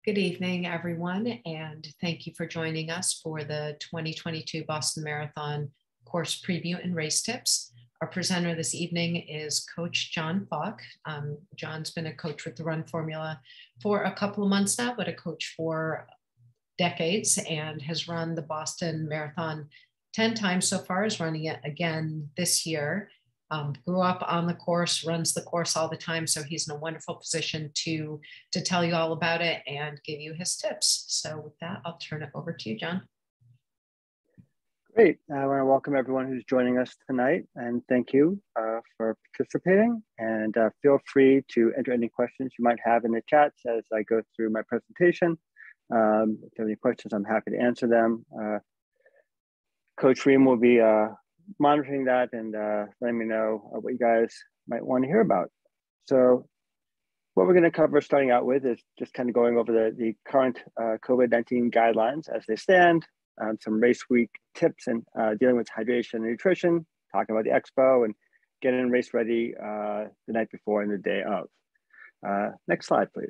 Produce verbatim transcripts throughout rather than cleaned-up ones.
Good evening, everyone, and thank you for joining us for the twenty twenty-two Boston Marathon course preview and race tips. Our presenter this evening is Coach John Falk. Um, John's been a coach with the Run Formula for a couple of months now, but a coach for decades and has run the Boston Marathon ten times so far, is running it again this year. Um, grew up on the course, runs the course all the time. So he's in a wonderful position to, to tell you all about it and give you his tips. So with that, I'll turn it over to you, John. Great. I want to welcome everyone who's joining us tonight, and thank you uh, for participating. And uh, feel free to enter any questions you might have in the chats as I go through my presentation. Um, if you have any questions, I'm happy to answer them. Uh, Coach Ream will be uh, monitoring that and uh, letting me know what you guys might want to hear about. So what we're going to cover starting out with is just kind of going over the, the current uh, COVID nineteen guidelines as they stand, um, some race week tips and uh, dealing with hydration and nutrition, talking about the expo and getting race ready uh, the night before and the day of. Uh, next slide, please.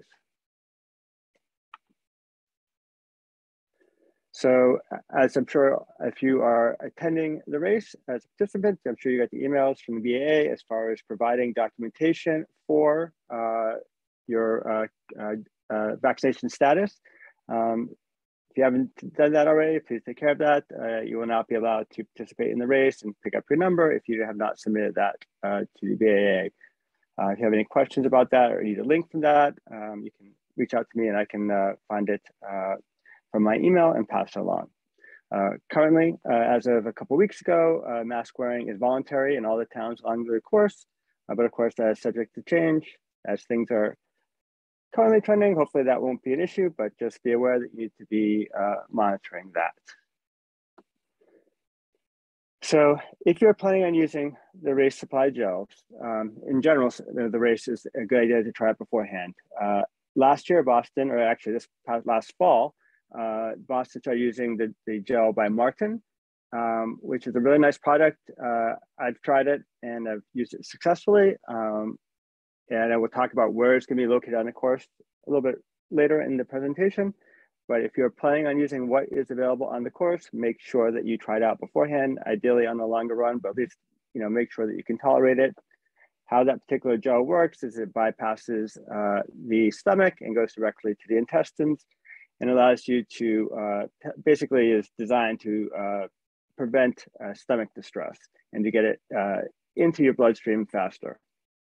So as I'm sure if you are attending the race as a participant, I'm sure you got the emails from the B A A as far as providing documentation for uh, your uh, uh, uh, vaccination status. Um, if you haven't done that already, please take care of that. Uh, you will not be allowed to participate in the race and pick up your number if you have not submitted that uh, to the B A A. Uh, if you have any questions about that or need a link from that, um, you can reach out to me and I can uh, find it uh, from my email and pass it along. Uh, currently, uh, as of a couple of weeks ago, uh, mask wearing is voluntary in all the towns along the course, uh, but of course that is subject to change as things are currently trending. Hopefully that won't be an issue, but just be aware that you need to be uh, monitoring that. So if you're planning on using the race supply gels, um, in general, the race is a good idea to try it beforehand. Uh, last year, Boston, or actually this past last fall, Uh, Boston started using the, the gel by Martin, um, which is a really nice product. Uh, I've tried it and I've used it successfully. Um, and I will talk about where it's going to be located on the course a little bit later in the presentation. But if you're planning on using what is available on the course, make sure that you try it out beforehand, ideally on the longer run, but at least you know make sure that you can tolerate it. How that particular gel works is it bypasses uh, the stomach and goes directly to the intestines, and allows you to, uh, basically is designed to uh, prevent uh, stomach distress and to get it uh, into your bloodstream faster.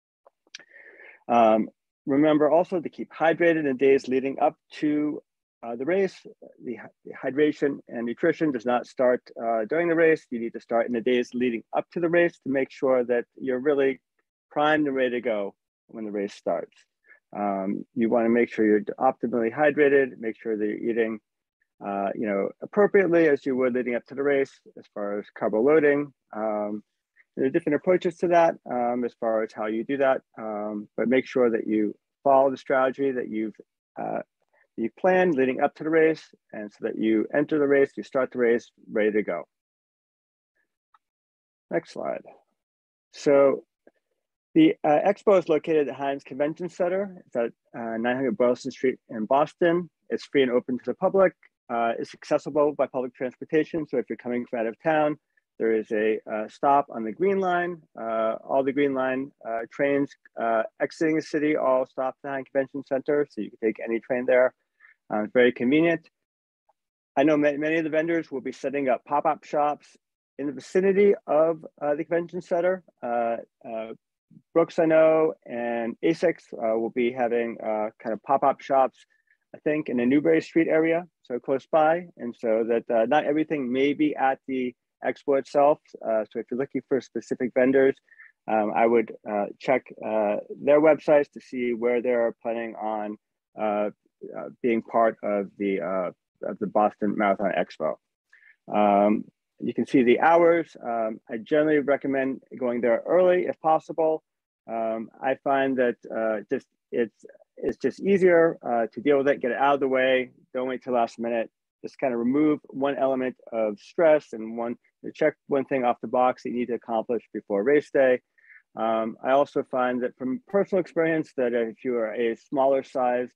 Um, remember also to keep hydrated in the days leading up to uh, the race. The, the hydration and nutrition does not start uh, during the race. You need to start in the days leading up to the race to make sure that you're really primed and ready to go when the race starts. Um, you want to make sure you're optimally hydrated, make sure that you're eating, uh, you know, appropriately as you would leading up to the race as far as carbo loading. Um, there are different approaches to that um, as far as how you do that, um, but make sure that you follow the strategy that you've uh, you planned leading up to the race, and so that you enter the race, you start the race ready to go. Next slide. So the uh, expo is located at Heinz Convention Center. It's at uh, nine hundred Boylston Street in Boston. It's free and open to the public. Uh, it's accessible by public transportation. So if you're coming from out of town, there is a uh, stop on the Green Line. Uh, all the Green Line uh, trains uh, exiting the city all stop at the Heinz Convention Center. So you can take any train there. Uh, it's very convenient. I know many, many of the vendors will be setting up pop-up shops in the vicinity of uh, the convention center. Uh, uh, Brooks, I know, and ASICS uh, will be having uh, kind of pop-up shops, I think, in the Newbury Street area, so close by. And so that uh, not everything may be at the expo itself. Uh, so if you're looking for specific vendors, um, I would uh, check uh, their websites to see where they're planning on uh, uh, being part of the, uh, of the Boston Marathon Expo. Um, You can see the hours. Um, I generally recommend going there early if possible. Um, I find that uh, just it's it's just easier uh, to deal with it, get it out of the way. Don't wait till last minute. Just kind of remove one element of stress and one check one thing off the box that you need to accomplish before race day. Um, I also find that from personal experience that if you are a smaller size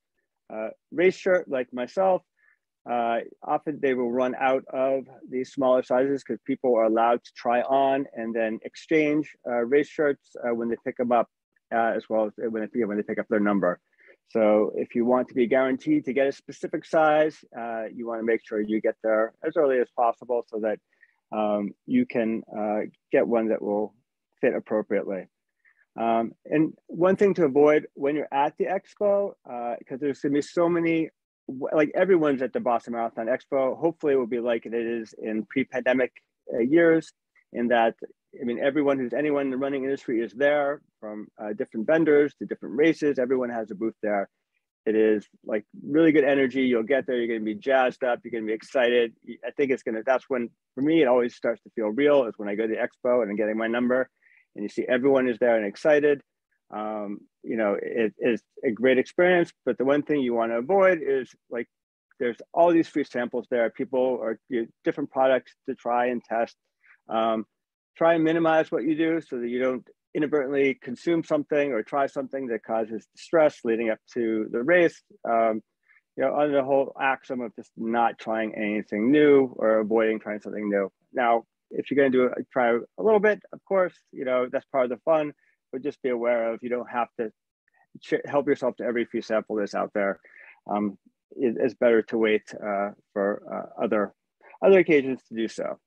uh, race shirt like myself, uh, often they will run out of these smaller sizes because people are allowed to try on and then exchange uh, race shirts uh, when they pick them up, uh, as well as when they, when they pick up their number. So if you want to be guaranteed to get a specific size, uh, you want to make sure you get there as early as possible so that um, you can uh, get one that will fit appropriately. Um, and one thing to avoid when you're at the expo, because uh, there's going to be so many, like everyone's at the Boston Marathon Expo, hopefully it will be like it is in pre-pandemic uh, years, in that, I mean, everyone who's anyone in the running industry is there, from uh, different vendors to different races. Everyone has a booth there. It is like really good energy. You'll get there, you're going to be jazzed up, you're going to be excited. I think it's going to, that's when, for me, it always starts to feel real, is when I go to the expo and I'm getting my number and you see everyone is there and excited. Um, you know, it is a great experience, but the one thing you want to avoid is, like, there's all these free samples there. People are, you know, different products to try and test. Um, try and minimize what you do so that you don't inadvertently consume something or try something that causes stress leading up to the race. Um, you know, under the whole axiom of just not trying anything new or avoiding trying something new. Now, if you're going to do it, try a little bit, of course, you know, that's part of the fun, but just be aware of, you don't have to help yourself to every free sample that's out there. Um, it, it's better to wait uh, for uh, other, other occasions to do so.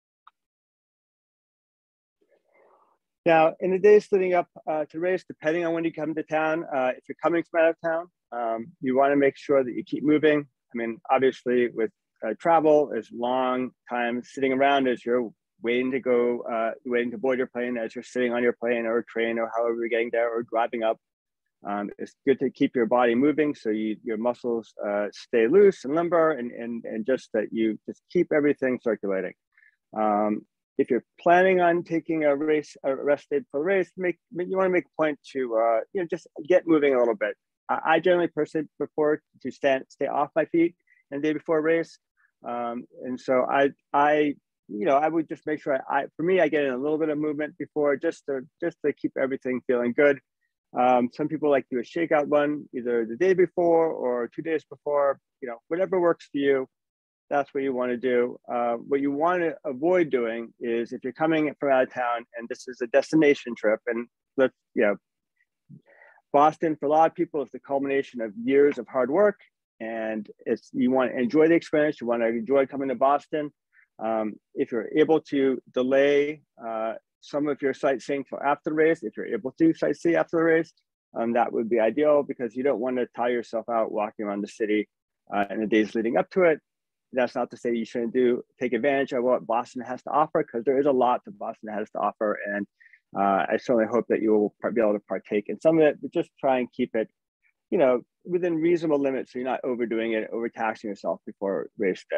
Now, in the days leading up uh, to race, depending on when you come to town, uh, if you're coming from out of town, um, you want to make sure that you keep moving. I mean, obviously with uh, travel, there's long time sitting around as you're waiting to go, uh, waiting to board your plane, as you're sitting on your plane or train or however you're getting there or driving up. Um, it's good to keep your body moving so you, your muscles uh, stay loose and limber, and, and, and just that you just keep everything circulating. Um, if you're planning on taking a race, a rest day for the race, make, you want to make a point to uh, you know, just get moving a little bit. I, I generally personally prefer to stand, stay off my feet the day before a race. Um, and so I, I, you know, I would just make sure I, I, for me, I get in a little bit of movement before, just to, just to keep everything feeling good. Um, some people like to do a shakeout run either the day before or two days before, you know, whatever works for you, that's what you want to do. Uh, what you want to avoid doing is, if you're coming from out of town and this is a destination trip, and let's, you know, Boston for a lot of people is the culmination of years of hard work, and it's, you want to enjoy the experience, you want to enjoy coming to Boston. Um, if you're able to delay uh, some of your sightseeing till after the race, if you're able to sightsee after the race, um, that would be ideal, because you don't want to tire yourself out walking around the city uh, in the days leading up to it. That's not to say you shouldn't do take advantage of what Boston has to offer, because there is a lot that Boston has to offer, and uh, I certainly hope that you will be able to partake in some of it, but just try and keep it, you know, within reasonable limits, so you're not overdoing it, overtaxing yourself before race day.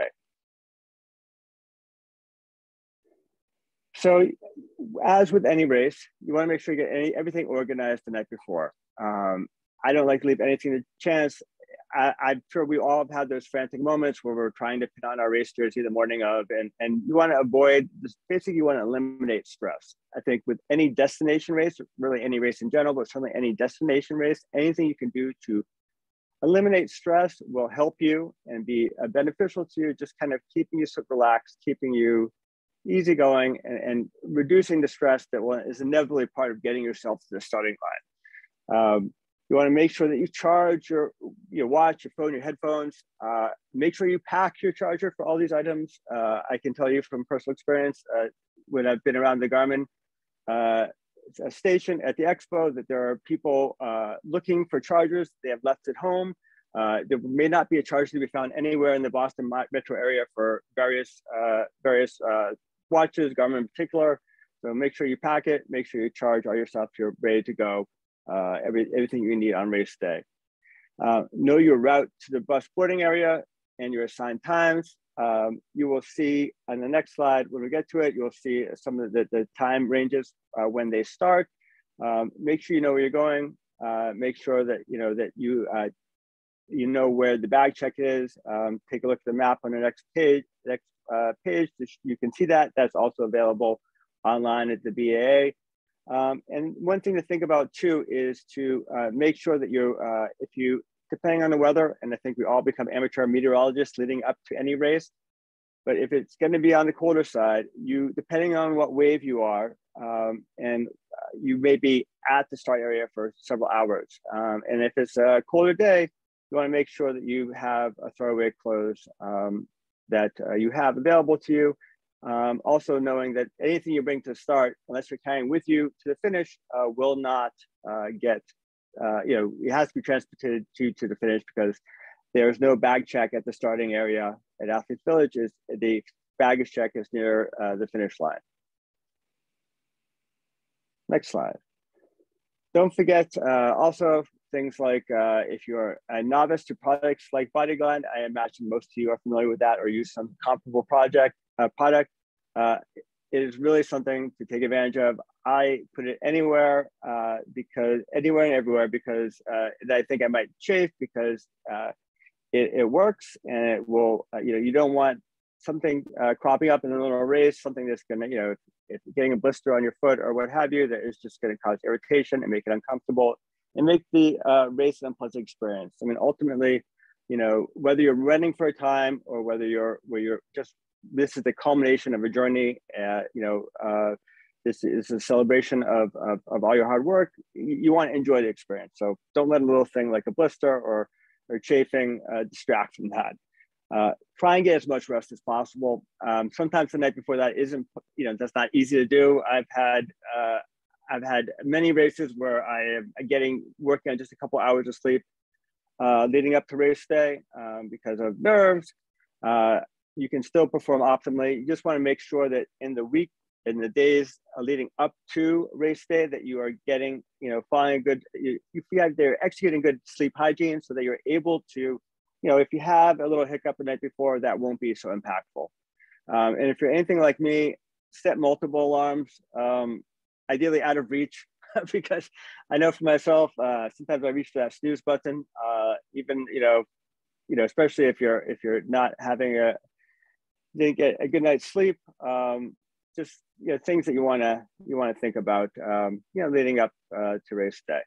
So, as with any race, you want to make sure you get any, everything organized the night before. Um, I don't like to leave anything to chance. I, I'm sure we all have had those frantic moments where we're trying to put on our race jersey the morning of, and, and you want to avoid this. Basically, you want to eliminate stress. I think with any destination race, really any race in general, but certainly any destination race, anything you can do to eliminate stress will help you and be uh, beneficial to you, just kind of keeping you so relaxed, keeping you easygoing, and, and reducing the stress that will, is inevitably part of getting yourself to the starting line. Um, you want to make sure that you charge your, your watch, your phone, your headphones. Uh, make sure you pack your charger for all these items. Uh, I can tell you from personal experience, uh, when I've been around the Garmin uh, station at the expo, that there are people uh, looking for chargers they have left at home. Uh, there may not be a charger to be found anywhere in the Boston metro area for various uh, various uh, watches, Garmin in particular. So make sure you pack it, make sure you charge all your stuff, you're ready to go. Uh, every, everything you need on race day. Uh, know your route to the bus boarding area and your assigned times. Um, you will see on the next slide, when we get to it, you'll see some of the, the time ranges uh, when they start. Um, make sure you know where you're going. Uh, make sure that you know that you uh, you know where the bag check is. Um, take a look at the map on the next page. Next uh, page, you can see that. That's also available online at the B A A. Um, and one thing to think about too is to uh, make sure that you, uh, if you depending on the weather. And I think we all become amateur meteorologists leading up to any race. But if it's going to be on the colder side, you, depending on what wave you are, um, and uh, you may be at the start area for several hours. Um, and if it's a colder day, you want to make sure that you have a throwaway clothes um, that uh, you have available to you. Um, also knowing that anything you bring to the start, unless you're carrying with you to the finish, uh, will not uh, get, uh, you know, it has to be transported to, to the finish, because there's no bag check at the starting area at Athletes Village. Is the baggage check is near uh, the finish line. Next slide. Don't forget uh, also things like uh, if you're a novice to products like BodyGlide, I imagine most of you are familiar with that or use some comparable project uh, product. Uh, it is really something to take advantage of. I put it anywhere uh, because anywhere and everywhere because uh, I think I might chafe because uh, it, it works, and it will, uh, you know, you don't want something uh, cropping up in the middle of a race, something that's gonna, you know, if, if you're getting a blister on your foot or what have you, that is just gonna cause irritation and make it uncomfortable and make the uh, race an unpleasant experience. I mean, ultimately, you know, whether you're running for a time or whether you're, where you're just, this is the culmination of a journey, uh, you know, uh, this is a celebration of, of, of all your hard work. You, you want to enjoy the experience. So don't let a little thing like a blister or, or chafing uh, distract from that. Uh, try and get as much rest as possible. Um, sometimes the night before that isn't, you know, that's not easy to do. I've had, uh, I've had many races where I am getting, working on just a couple hours of sleep uh, leading up to race day um, because of nerves. Uh, you can still perform optimally. You just want to make sure that in the week, in the days leading up to race day, that you are getting, you know, following a good, you, you feel like they're executing good sleep hygiene so that you're able to, you know, if you have a little hiccup the night before, that won't be so impactful. Um, and if you're anything like me, set multiple alarms, um, ideally out of reach, because I know for myself, uh, sometimes I reach for that snooze button, uh, even, you know, you know, especially if you're, if you're not having a, didn't get a good night's sleep, um, just, you know, things that you want to, you want to think about, um, you know, leading up uh, to race day.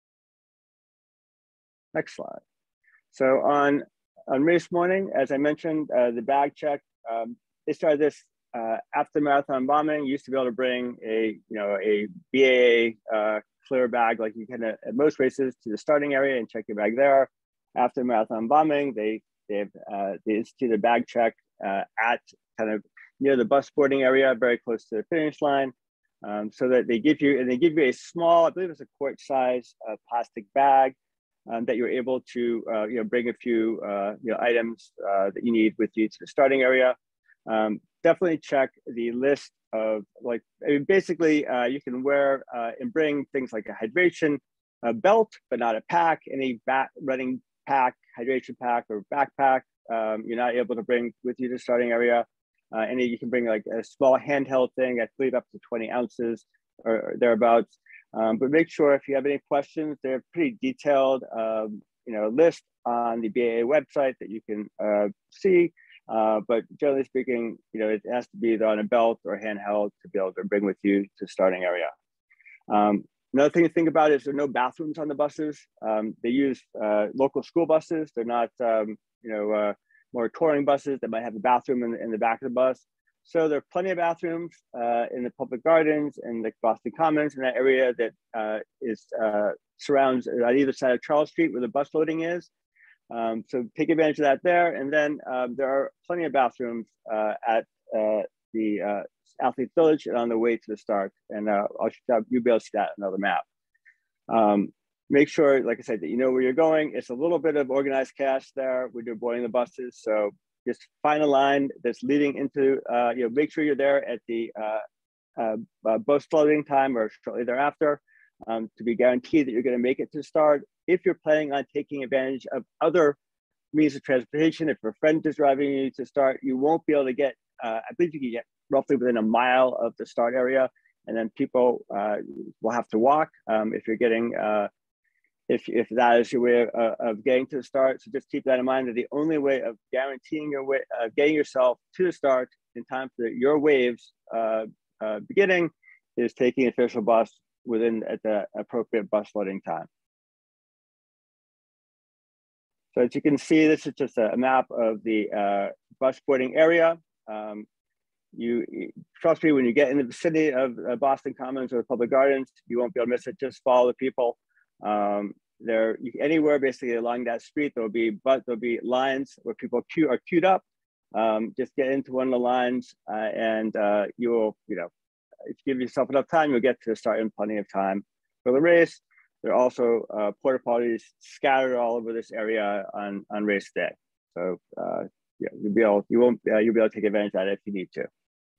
Next slide. So on, on race morning, as I mentioned, uh, the bag check, um, they started this uh, after marathon bombing. You used to be able to bring a, you know, a B A A uh, clear bag like you can at, at most races to the starting area and check your bag there. After marathon bombing, they they've uh, they instituted a bag check uh, at kind of near the bus boarding area, very close to the finish line, um, so that they give you, and they give you a small, I believe it's a quart size uh, plastic bag um, that you're able to, uh, you know, bring a few, uh, you know, items uh, that you need with you to the starting area. Um, definitely check the list of, like, I mean, basically uh, you can wear uh, and bring things like a hydration a belt, but not a pack, any back running pack, hydration pack or backpack. Um, you're not able to bring with you to the starting area. Uh, and you can bring like a small handheld thing, I believe up to twenty ounces or, or thereabouts. Um, but make sure if you have any questions, they're pretty detailed, um, you know, list on the B A A website that you can uh, see. Uh, but generally speaking, you know, it has to be either on a belt or handheld to be able to bring with you to the starting area. Um, another thing to think about is there are no bathrooms on the buses. Um, they use uh, local school buses. They're not, um, you know, uh, more touring buses that might have a bathroom in, in the back of the bus. So there are plenty of bathrooms uh, in the public gardens and the Boston Commons, in that area that uh, is uh, surrounds on either side of Charles Street where the bus loading is. Um, so take advantage of that there. And then um, there are plenty of bathrooms uh, at uh, the uh, Athletes Village and on the way to the start. And uh, I'll, you'll be able to see that on another map. Um, Make sure, like I said, that you know where you're going. It's a little bit of organized chaos there when you're boarding the buses. So just find a line that's leading into, uh, you know, make sure you're there at the uh, uh, uh, bus loading time or shortly thereafter um, to be guaranteed that you're going to make it to the start. If you're planning on taking advantage of other means of transportation, if a friend is driving you to start, you won't be able to get, uh, I believe you can get roughly within a mile of the start area. And then people uh, will have to walk um, if you're getting, uh, If, if that is your way of, of getting to the start. So just keep that in mind, that the only way of guaranteeing your way, uh, getting yourself to the start in time for your waves uh, uh, beginning is taking an official bus within at the appropriate bus loading time. So as you can see, this is just a map of the uh, bus boarding area. Um, you trust me, when you get in the vicinity of uh, Boston Commons or Public Gardens, you won't be able to miss it. Just follow the people. Um, there, you, anywhere basically along that street, there'll be but there'll be lines where people queue, are queued up. Um, just get into one of the lines, uh, and uh, you will, you know, if you give yourself enough time, you'll get to the start in plenty of time for the race. There are also uh, porta potties scattered all over this area on on race day. So uh, yeah, you'll be able, you won't, uh, you'll be able to take advantage of that if you need to.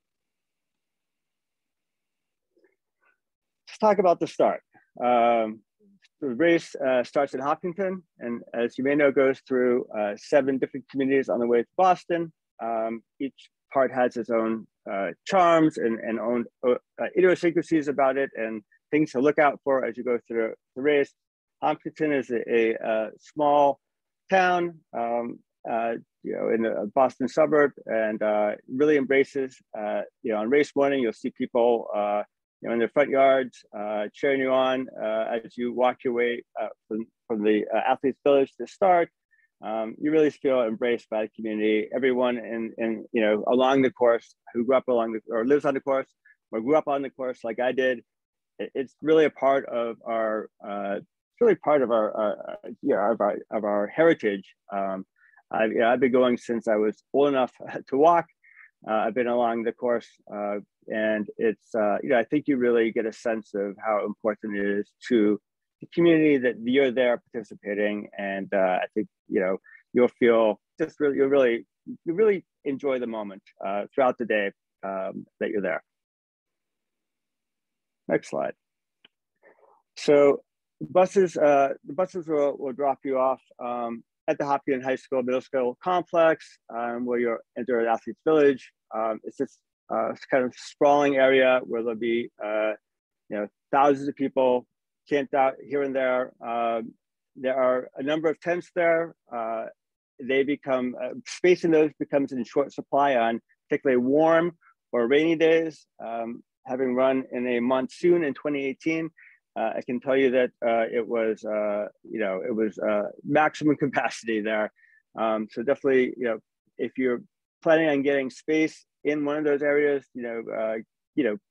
Let's talk about the start. Um, the race uh, starts in Hopkinton, and as you may know, goes through uh, seven different communities on the way to Boston. Um, each part has its own uh, charms and, and own uh, idiosyncrasies about it, and things to look out for as you go through the race. Hopkinton is a, a, a small town, um, uh, you know, in a Boston suburb, and uh, really embraces, uh, you know, on race morning, you'll see people, uh, you know, in their front yards, uh, cheering you on uh, as you walk your way uh, from, from the uh, Athletes Village to start. Um, you really feel embraced by the community. Everyone in, in, you know, along the course who grew up along the, or lives on the course, or grew up on the course like I did, it, it's really a part of our, uh, it's really part of our, uh, yeah, of our, of our heritage. Um, I've, you know, I've been going since I was old enough to walk. Uh, I've been along the course, uh, and it's, uh, you know, I think you really get a sense of how important it is to the community that you're there participating. And uh, I think, you know, you'll feel just really, you'll really, you really enjoy the moment uh, throughout the day um, that you're there. Next slide. So buses, uh, the buses will, will drop you off um, at the Hopkinton High School Middle School complex, um, where you'll enter Athletes Village. Um, it's this uh, kind of sprawling area where there'll be, uh, you know, thousands of people camped out here and there. Um, there are a number of tents there. Uh, they become, uh, space in those becomes in short supply on particularly warm or rainy days. Um, having run in a monsoon in twenty eighteen, uh, I can tell you that uh, it was, uh, you know, it was uh, maximum capacity there. Um, so definitely, you know, if you're planning on getting space in one of those areas, you know, uh, you know,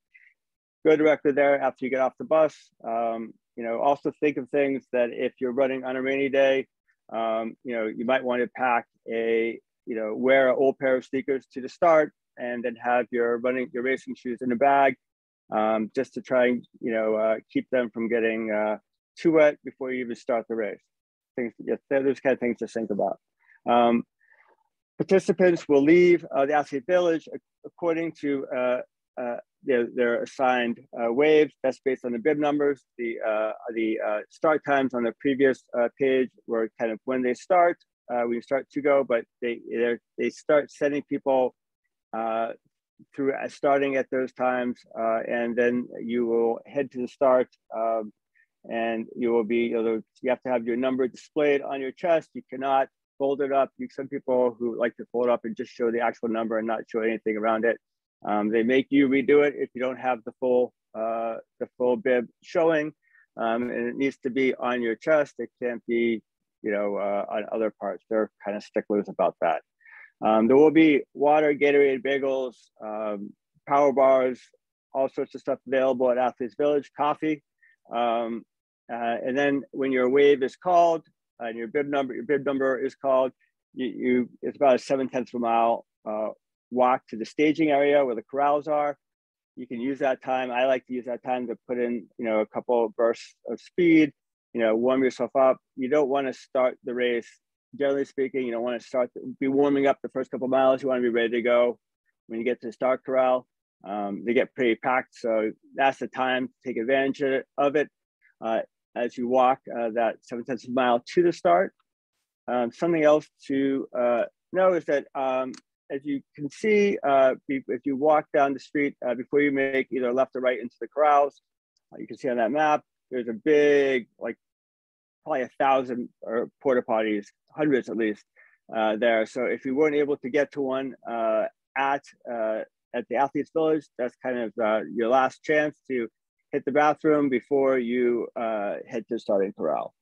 go directly there after you get off the bus. Um, you know, also think of things that if you're running on a rainy day, um, you know, you might want to pack a, you know, wear an old pair of sneakers to the start, and then have your running, your racing shoes in a bag, um, just to try and, you know, uh, keep them from getting uh, too wet before you even start the race. Things, yes, those kind of things to think about. Um, participants will leave uh, the Athlete Village according to uh, uh, their, their assigned uh, waves. That's based on the bib numbers. The uh, the uh, start times on the previous uh, page were kind of when they start, uh, when you start to go, but they they start sending people uh, through uh, starting at those times, uh, and then you will head to the start, um, and you will be, you know, you have to have your number displayed on your chest. You cannot fold it up. You, some people who like to fold up and just show the actual number and not show anything around it. Um, they make you redo it if you don't have the full uh, the full bib showing, um, and it needs to be on your chest. It can't be, you know, uh, on other parts. They're kind of sticklers about that. Um, there will be water, Gatorade, bagels, um, power bars, all sorts of stuff available at Athletes Village, coffee. Um, uh, and then when your wave is called and your bib number, your bib number is called, you, you it's about a seven tenths of a mile uh, walk to the staging area where the corrals are. You can use that time. I like to use that time to put in, you know, a couple of bursts of speed, you know, warm yourself up. You don't want to start the race, generally speaking, you don't want to start, be warming up the first couple of miles. You want to be ready to go when you get to the start corral. Um, they get pretty packed, so that's the time to take advantage of it uh, as you walk uh, that seven tenths of a mile to the start. Um, something else to uh, know is that um, as you can see, uh, if you walk down the street uh, before you make either left or right into the corrals, uh, you can see on that map, there's a big, like probably a thousand or porta potties, hundreds at least uh, there. So if you weren't able to get to one uh, at uh, at the Athletes Village, that's kind of uh, your last chance to hit the bathroom before you uh, head to the starting corral.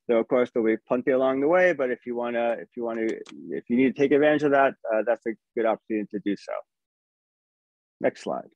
So of course there'll be plenty along the way, but if you want to, if you want to, if you need to take advantage of that, uh, that's a good opportunity to do so. Next slide.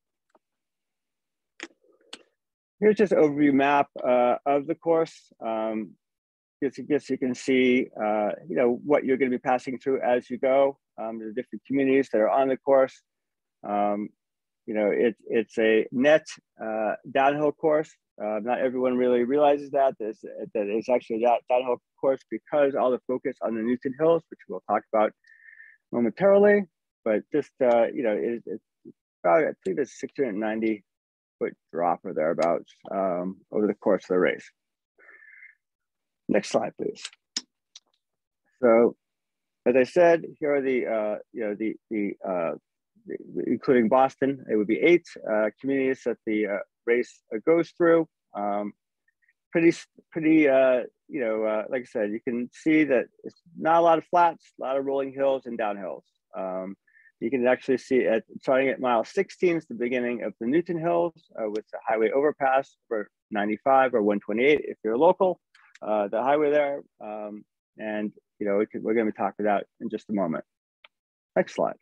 Here's just an overview map uh, of the course. Um, just, just so you can see, uh, you know, what you're going to be passing through as you go. Um, the different communities that are on the course. Um, you know, it, it's a net uh, downhill course. Uh, not everyone really realizes that, that it's, that it's actually a downhill course because all the focus on the Newton Hills, which we'll talk about momentarily. But just, uh, you know, it, it's about, I think it's six hundred ninety foot drop or thereabouts um, over the course of the race. Next slide, please. So, as I said, here are the, uh, you know, the, the, uh, the, including Boston, it would be eight uh, communities that the uh, race uh, goes through. Um, pretty, pretty, uh, you know, uh, like I said, you can see that it's not a lot of flats, a lot of rolling hills and downhills. Um, you can actually see at starting at mile sixteen is the beginning of the Newton Hills uh, with the highway overpass for ninety-five or one twenty-eight if you're local, uh, the highway there. Um, and, you know, we could, we're going to be talking about in just a moment. Next slide.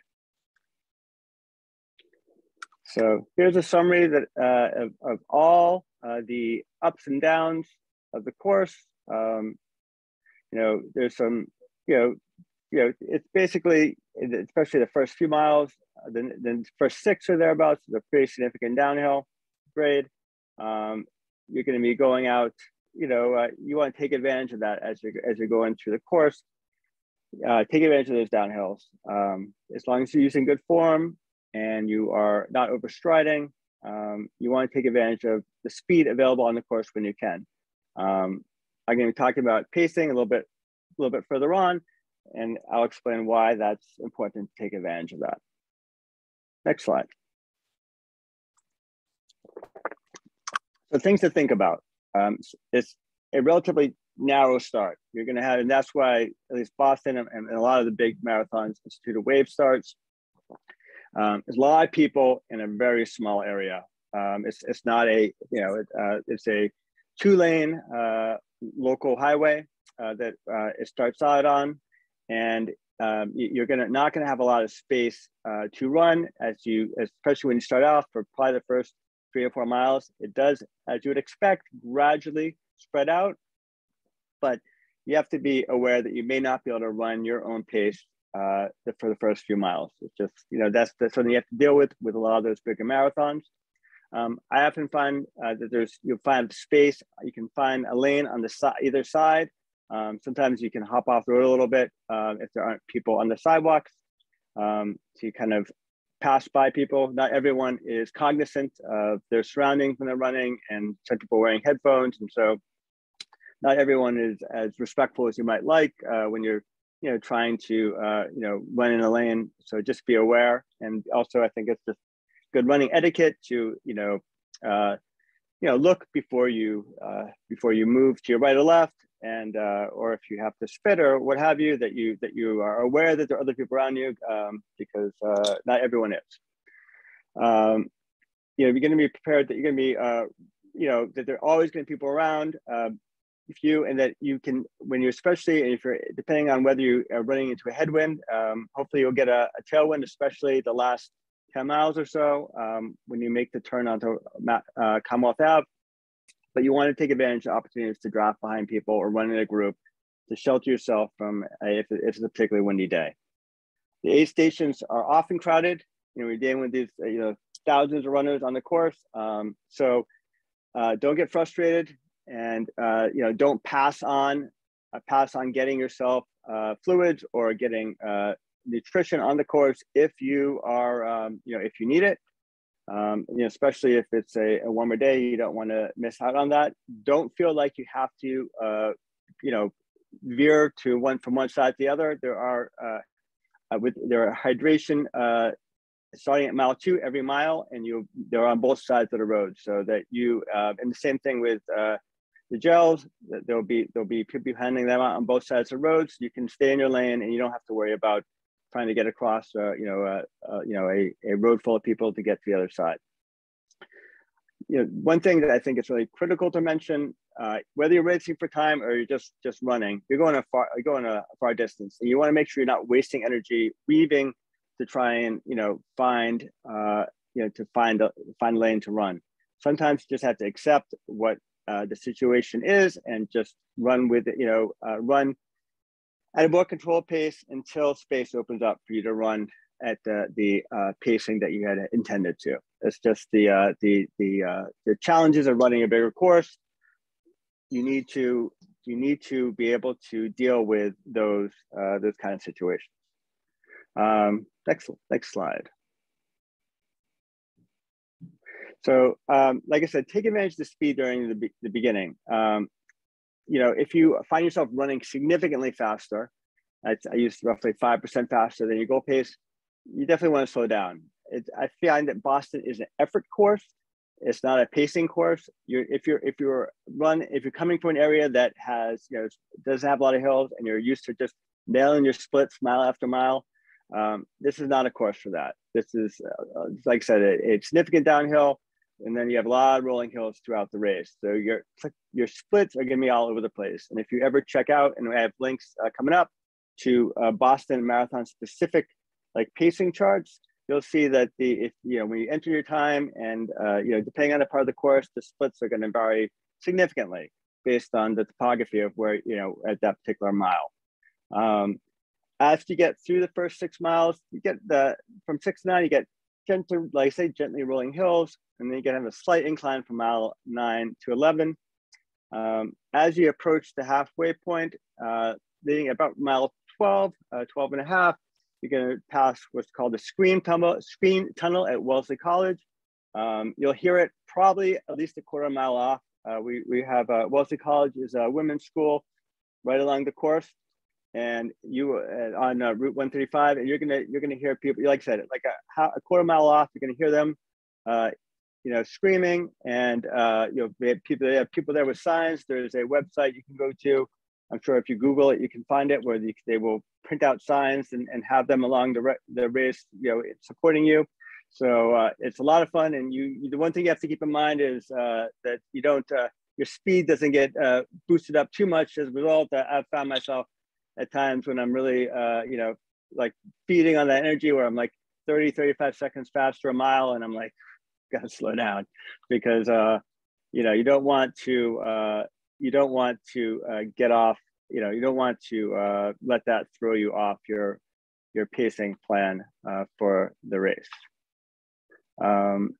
So here's a summary that uh, of, of all uh, the ups and downs of the course. Um, you know, there's some, you know, you know, it's basically, especially the first few miles, uh, then the first six or thereabouts, is a pretty significant downhill grade. Um, you're going to be going out, you know, uh, you want to take advantage of that as you're, as you're going through the course. Uh, take advantage of those downhills. Um, as long as you're using good form and you are not overstriding, um, you want to take advantage of the speed available on the course when you can. Um, I'm going to be talking about pacing a little bit, a little bit further on, and I'll explain why that's important to take advantage of that. Next slide. So things to think about. Um, it's a relatively narrow start. You're going to have, and that's why at least Boston and, and a lot of the big marathons institute a wave starts. Um, there's a lot of people in a very small area. Um, it's it's not a you know it, uh, it's a two lane uh, local highway uh, that uh, it starts out on, and um, you're gonna not gonna have a lot of space uh, to run as you, especially when you start off for probably the first three or four miles. It does, as you would expect, gradually spread out, but you have to be aware that you may not be able to run your own pace uh, for the first few miles. It's just, you know, that's, that's something you have to deal with with a lot of those bigger marathons. Um, I often find uh, that there's, you'll find space, you can find a lane on the side, either side. Um, sometimes you can hop off the road a little bit um, if there aren't people on the sidewalks um, to kind of pass by people. Not everyone is cognizant of their surroundings when they're running, and some people are wearing headphones. And so not everyone is as respectful as you might like uh, when you're, you know, trying to, uh, you know, run in a lane. So just be aware. And also I think it's just good running etiquette to, you know, uh, you know, look before you, uh, before you move to your right or left. And uh, or if you have to spit or what have you, that you that you are aware that there are other people around you, um, because uh, not everyone is. Um, you know, you're going to be prepared that you're going to be, uh, you know, that there are always going to be people around. Um, if you and that you can, when you're especially, and if you're depending on whether you are running into a headwind, um, hopefully you'll get a, a tailwind, especially the last ten miles or so um, when you make the turn onto uh, Commonwealth Avenue. But you want to take advantage of opportunities to draft behind people or run in a group to shelter yourself from a, if, if it's a particularly windy day. The aid stations are often crowded. You know, we're dealing with these, you know, thousands of runners on the course. Um, so uh, don't get frustrated, and uh, you know, don't pass on, uh, pass on getting yourself uh, fluids or getting uh, nutrition on the course if you are, um, you know, if you need it. Um, you know, especially if it's a, a warmer day, you don't want to miss out on that. Don't feel like you have to, uh, you know, veer to one from one side to the other. There are uh, with there are hydration uh, starting at mile two every mile, and you they're on both sides of the road, so that you uh, and the same thing with uh, the gels. There'll be there'll be people handing them out on both sides of the road, so you can stay in your lane and you don't have to worry about trying to get across, uh, you know, uh, uh, you know, a, a road full of people to get to the other side. You know, one thing that I think is really critical to mention uh, whether you're racing for time or you're just just running, you're going a far, you're going a far distance, and you want to make sure you're not wasting energy weaving to try and you know find uh, you know to find a find a lane to run. Sometimes you just have to accept what uh, the situation is and just run with it. You know, uh, run at a more controlled pace until space opens up for you to run at the, the uh, pacing that you had intended to. It's just the uh, the the uh, the challenges of running a bigger course. You need to you need to be able to deal with those uh, those kind of situations. Um, next next slide. So, um, like I said, take advantage of the speed during the, be the beginning. Um, you know, if you find yourself running significantly faster, I, I use roughly five percent faster than your goal pace, you definitely want to slow down. It, I find that Boston is an effort course. It's not a pacing course. You're if you're if you're run if you're coming from an area that has you know doesn't have a lot of hills and you're used to just nailing your splits mile after mile, um, this is not a course for that. This is uh, like I said, a, a significant downhill, and then you have a lot of rolling hills throughout the race. So your your splits are going to be all over the place. And if you ever check out, and I have links uh, coming up to uh, Boston Marathon specific like pacing charts, you'll see that the if you know when you enter your time and uh, you know depending on the part of the course, the splits are going to vary significantly based on the topography of where you know at that particular mile. Um, as you get through the first six miles, you get the from six to nine, you get gentle, like I say, gently rolling hills, and then you can have a slight incline from mile nine to eleven. Um, as you approach the halfway point, uh, leading about mile twelve, uh, twelve and a half, you're going to pass what's called the Screen Tunnel, Screen Tunnel at Wellesley College. Um, you'll hear it probably at least a quarter mile off. Uh, we, we have uh, Wellesley College is a women's school right along the course, and you uh, on uh, Route one thirty-five, and you're gonna you're gonna hear people, like I said, like a, a quarter mile off. You're gonna hear them, uh, you know, screaming, and uh, you know, they have people they have people there with signs. There's a website you can go to. I'm sure if you Google it, you can find it where you, they will print out signs and, and have them along the, the race, you know, supporting you. So uh, it's a lot of fun. And you, you, the one thing you have to keep in mind is uh, that you don't, uh, your speed doesn't get uh, boosted up too much. As a result, I've found myself at times when I'm really, uh, you know, like feeding on that energy where I'm like thirty, thirty-five seconds faster a mile. And I'm like, gotta slow down because, uh, you know, you don't want to, uh, you don't want to uh, get off, you know, you don't want to uh, let that throw you off your, your pacing plan uh, for the race. Um,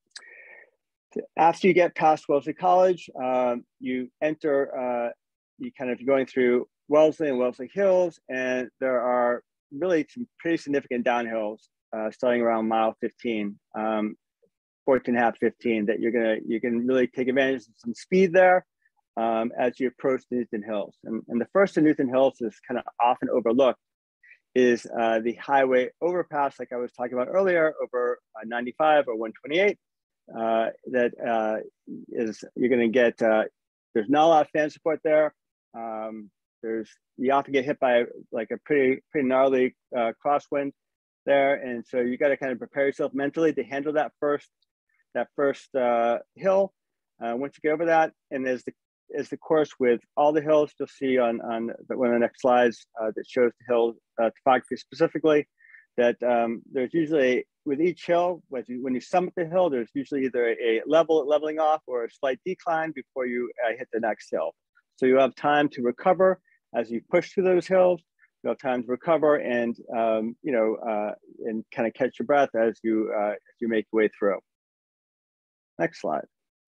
after you get past Wellesley College, um, you enter, uh, you kind of going through Wellesley and Wellesley Hills, and there are really some pretty significant downhills uh, starting around mile fifteen, um, fourteen and a half, fifteen, that you're gonna, you can really take advantage of some speed there. Um, as you approach the Newton Hills. And, and the first of Newton Hills is kind of often overlooked is uh, the highway overpass, like I was talking about earlier, over uh, ninety-five or one twenty-eight. Uh, that uh, is, you're gonna get, uh, there's not a lot of fan support there. Um, there's, you often get hit by like a pretty, pretty gnarly uh, crosswind there. And so you gotta kind of prepare yourself mentally to handle that first, that first uh, hill. Uh, once you get over that, and there's the is the course with all the hills. You'll see on, on the, one of the next slides uh, that shows the hill uh, topography specifically, that um, there's usually, with each hill, when you, when you summit the hill, there's usually either a level leveling off or a slight decline before you uh, hit the next hill. So you have time to recover as you push through those hills. You have time to recover and, um, you know, uh, and kind of catch your breath as you, uh, as you make your way through. Next slide.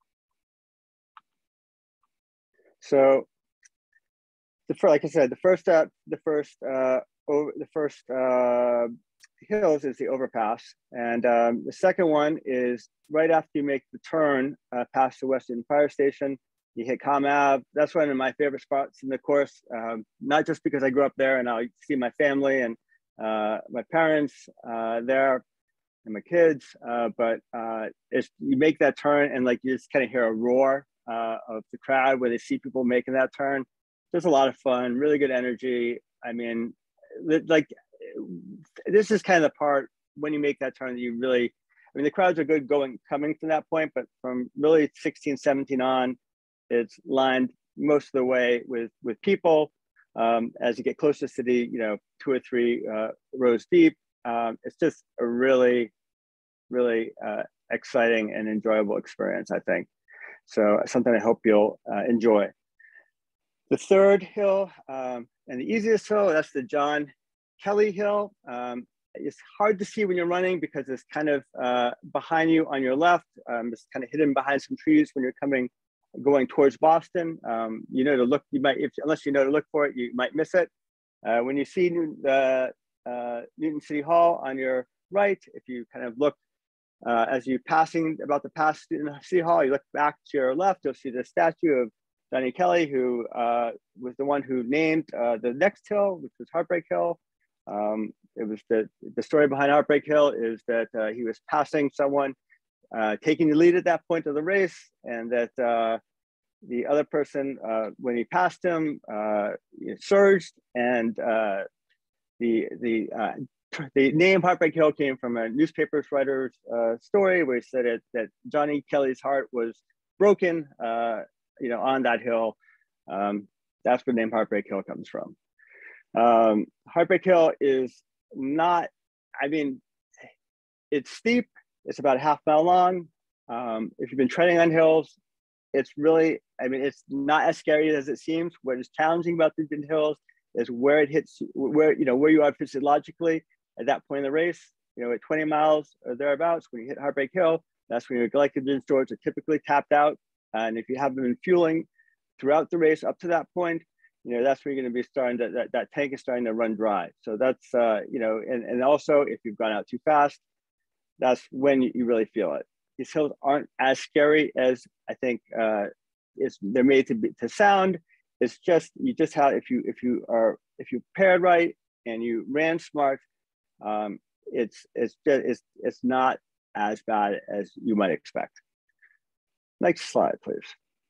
So, the first, like I said, the first uh, the first uh, over the first uh, hills is the overpass, and um, the second one is right after you make the turn uh, past the Western Fire Station. You hit Comm Ave. That's one of my favorite spots in the course. Um, not just because I grew up there and I see my family and uh, my parents uh, there and my kids, uh, but uh, it's, you make that turn and like you just kind of hear a roar uh, of the crowd where they see people making that turn. There's a lot of fun, really good energy. I mean, like this is kind of the part when you make that turn that you really, I mean, the crowds are good going, coming from that point, but from really sixteen, seventeen on, it's lined most of the way with, with people. Um, as you get close to the city, you know, two or three uh, rows deep. Um, it's just a really, really uh, exciting and enjoyable experience, I think. So something I hope you'll uh, enjoy. The third hill um, and the easiest hill, that's the John Kelly Hill. Um, it's hard to see when you're running because it's kind of uh, behind you on your left. Um, it's kind of hidden behind some trees when you're coming, going towards Boston. Um, you know to look, you might, if, unless you know to look for it, you might miss it. Uh, when you see uh, uh, Newton City Hall on your right, if you kind of look uh, as you're passing about to pass Newton City Hall, you look back to your left, you'll see the statue of Johnny Kelly, who uh, was the one who named uh, the next hill, which was Heartbreak Hill. Um, it was the, the story behind Heartbreak Hill is that uh, he was passing someone, uh, taking the lead at that point of the race, and that uh, the other person, uh, when he passed him, uh, surged, and uh, the the uh, the name Heartbreak Hill came from a newspaper writer's uh, story where he said it, that Johnny Kelly's heart was broken, uh, you know, on that hill. Um, that's where the name Heartbreak Hill comes from. Um, Heartbreak Hill is not, I mean, it's steep. It's about a half mile long. Um, if you've been training on hills, it's really, I mean, it's not as scary as it seems. What is challenging about the hills is where it hits, where, you know, where you are physiologically at that point in the race. You know, at twenty miles or thereabouts, when you hit Heartbreak Hill, that's when your glycogen stores are typically tapped out. And if you haven't been fueling throughout the race up to that point, you know, that's where you're going to be starting to, that, that tank is starting to run dry. So that's, uh, you know, and, and also if you've gone out too fast, that's when you, you really feel it. These hills aren't as scary as I think uh, it's, they're made to be, to sound. It's just, you just have, if you, if you are, if you paired right and you ran smart, um, it's, it's just, it's, it's not as bad as you might expect. Next slide, please.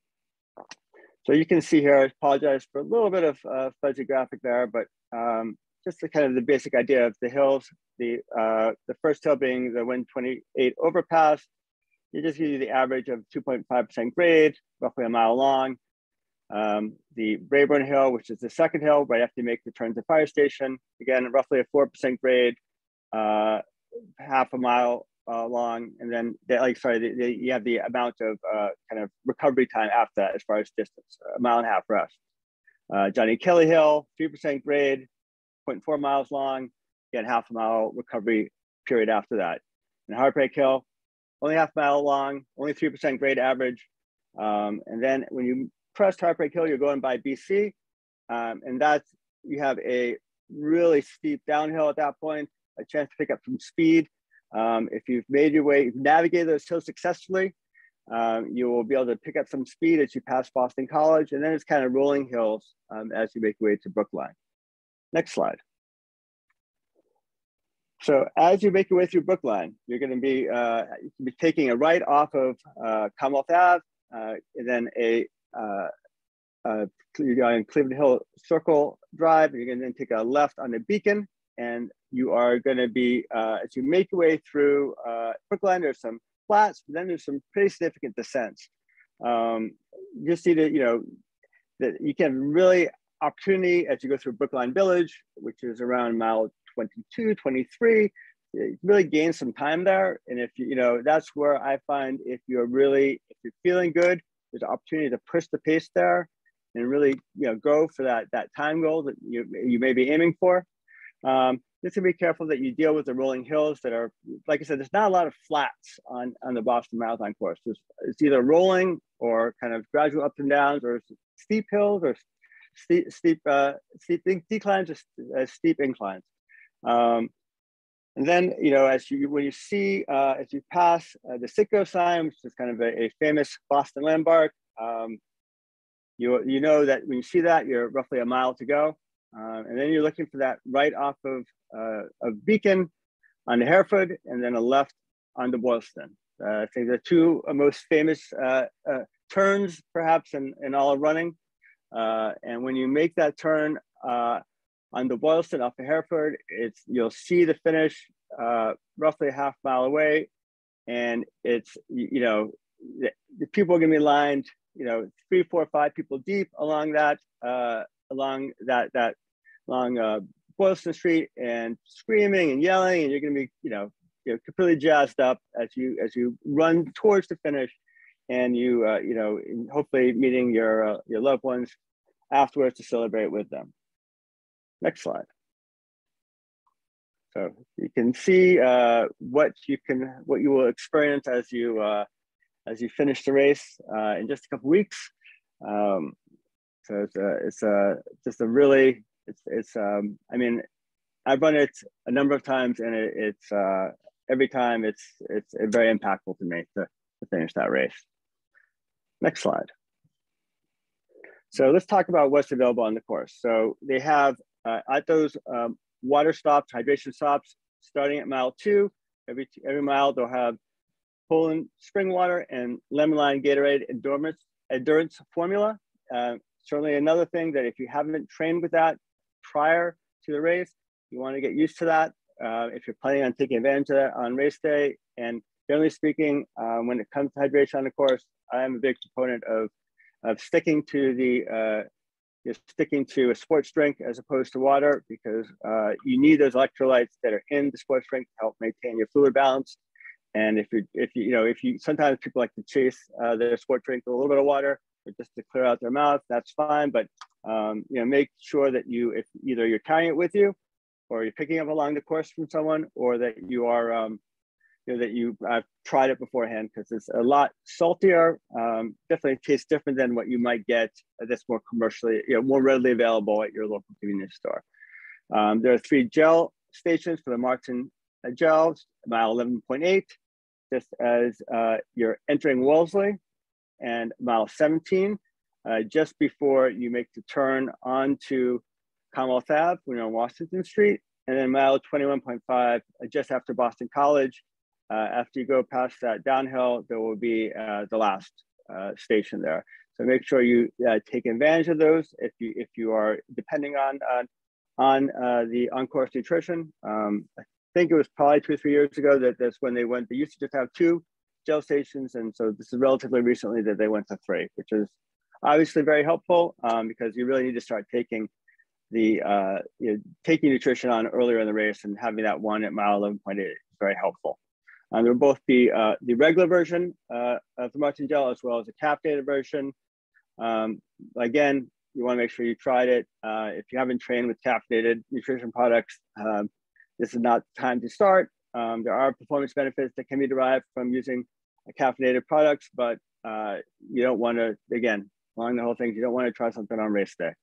So you can see here, I apologize for a little bit of uh, fuzzy graphic there, but um, just the kind of the basic idea of the hills. The uh, the first hill being the one twenty-eight overpass. You just give you the average of two point five percent grade, roughly a mile long. Um, the Rayburn Hill, which is the second hill, right after you make the turn to fire station. Again, roughly a four percent grade, uh, half a mile uh, long. And then, they, like, sorry, they, they, you have the amount of uh, kind of recovery time after that as far as distance, a mile and a half rest. Uh, Johnny Kelly Hill, three percent grade, zero point four miles long, again, half a mile recovery period after that. And Heartbreak Hill, only half mile long, only three percent grade average. Um, and then when you crest Heartbreak Hill, you're going by B C. Um, and that's, you have a really steep downhill at that point, a chance to pick up some speed. Um, if you've made your way, you've navigated those hills successfully, um, you will be able to pick up some speed as you pass Boston College. And then it's kind of rolling hills um, as you make your way to Brookline. Next slide. So as you make your way through Brookline, you're going to be, uh, you can be taking a right off of uh, Commonwealth Avenue, uh, and then a uh, uh, you're on Cleveland Hill Circle Drive. You're going to then take a left on the Beacon, and you are going to be, uh, as you make your way through uh, Brookline, there's some flats, but then there's some pretty significant descents. Um, you just need to, you know, that you can really opportunity as you go through Brookline Village, which is around mile twenty-two, twenty-three, you really gain some time there. And if you, you know, that's where I find if you're really, if you're feeling good, there's an opportunity to push the pace there and really, you know, go for that, that time goal that you, you may be aiming for. Um, just to be careful that you deal with the rolling hills that are, like I said, there's not a lot of flats on, on the Boston Marathon course. There's, it's either rolling or kind of gradual ups and downs, or steep hills, or steep, steep, uh, steep declines, or uh, steep inclines. Um, and then, you know, as you, when you see, uh, as you pass uh, the Citgo sign, which is kind of a, a famous Boston landmark, um, you, you know that when you see that, you're roughly a mile to go. Uh, and then you're looking for that right off of, uh, of Beacon on the Hereford, and then a left on the Boylston. Uh, I think the two most famous uh, uh, turns, perhaps, in, in all of running. Uh, and when you make that turn, uh, on the Boylston off the Hereford, it's, you'll see the finish uh, roughly a half mile away. And it's, you know, the, the people are gonna be lined you know, three, four, five people deep along that, uh, along that, that, along uh, Boylston Street, and screaming and yelling, and you're going to be, you know, you know, completely jazzed up as you as you run towards the finish, and you, uh, you know, hopefully meeting your uh, your loved ones afterwards to celebrate with them. Next slide. So you can see uh, what you can, what you will experience as you uh, as you finish the race uh, in just a couple weeks. Um, so it's a, it's a just a really it's it's um, I mean, I've run it a number of times, and it, it's uh, every time it's it's very impactful to me to, to finish that race. Next slide. So let's talk about what's available on the course. So they have uh, at those um, water stops, hydration stops, starting at mile two. Every every mile they'll have Poland spring water and lemon lime Gatorade endurance endurance formula. Uh, certainly another thing that if you haven't trained with that prior to the race, you want to get used to that. Uh, if you're planning on taking advantage of that on race day, and generally speaking, uh, when it comes to hydration on the course, I am a big proponent of of sticking to the uh, you're sticking to a sports drink as opposed to water, because uh, you need those electrolytes that are in the sports drink to help maintain your fluid balance. And if you if you you know if you sometimes people like to chase uh, their sport drink with a little bit of water or just to clear out their mouth, that's fine. But um, you know, make sure that you if either you're carrying it with you, or you're picking up along the course from someone, or that you are um, you know that you uh, tried it beforehand, because it's a lot saltier. Um, definitely tastes different than what you might get that's more commercially, you know, more readily available at your local convenience store. Um, there are three gel stations for the Maurten gels, mile eleven point eight, just as uh, you're entering Wellesley, and mile seventeen, uh, just before you make the turn onto Commonwealth Avenue, you know, Washington Street, and then mile twenty-one point five, uh, just after Boston College. Uh, after you go past that downhill, there will be uh, the last uh, station there. So make sure you uh, take advantage of those if you if you are depending on on, on uh, the on-course nutrition. Um, I think it was probably two or three years ago that that's when they went. They used to just have two gel stations, and so this is relatively recently that they went to three, which is obviously very helpful um, because you really need to start taking the uh, you know, taking nutrition on earlier in the race, and having that one at mile eleven point eight is very helpful. Um, there will both be uh, the regular version uh, of the Maurten gel as well as a caffeinated version. Um, again, you want to make sure you tried it. Uh, if you haven't trained with caffeinated nutrition products, um, this is not the time to start. Um, there are performance benefits that can be derived from using caffeinated products, but uh, you don't want to, again, along the whole thing, you don't want to try something on race day.